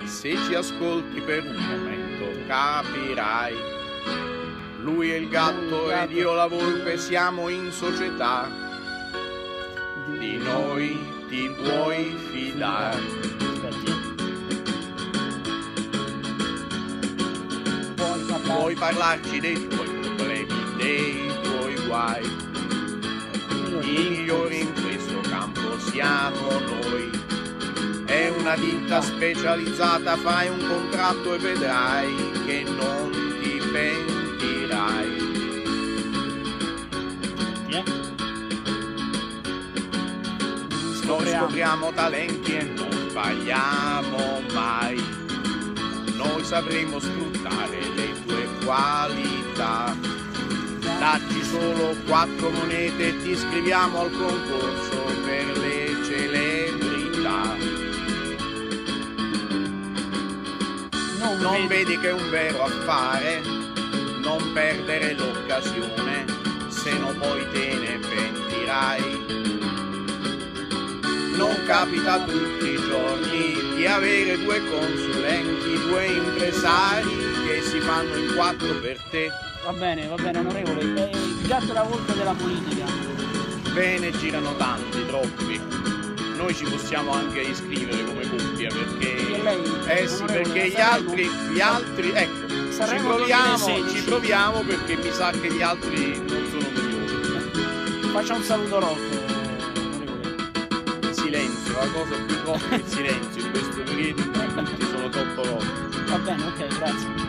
Se ci ascolti per un momento capirai. Lui è il gatto ed io la volpe, siamo in società. Di noi ti puoi fidare. Puoi parlarci dei tuoi problemi, dei tuoi guai. I migliori in questo campo siamo noi. È una ditta specializzata, fai un contratto e vedrai che non ti pentirai. Noi scopriamo talenti e non sbagliamo mai. Noi sapremo sfruttare le tue qualità. Dacci solo 4 monete e ti iscriviamo al concorso per le celebrità. Non vedi che è un vero affare, non perdere l'occasione, se no poi te ne pentirai. Non capita tutti i giorni di avere 2 consulenti, 2 impresari che si fanno in 4 per te. Va bene, onorevole, è il gatto e la volpe della politica. Bene, girano tanti, troppi. Noi ci possiamo anche iscrivere come coppia perché... lei, sì, perché gli altri, ecco, ci proviamo perché mi sa che gli altri non sono migliori. Faccia un saluto rock. Silenzio, la cosa più forte è il silenzio in questo periodo, tutti sono troppo rotti. Va bene, ok, grazie.